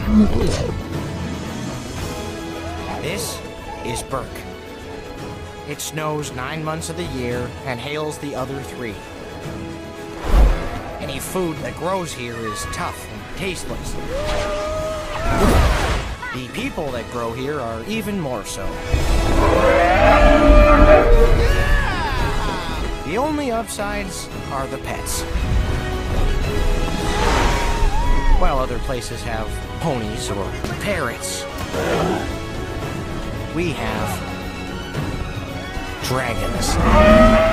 This is Burke. It snows 9 months of the year and hails the other 3. Any food that grows here is tough and tasteless. The people that grow here are even more so. The only upsides are the pets. While other places have ponies or parrots, we have dragons.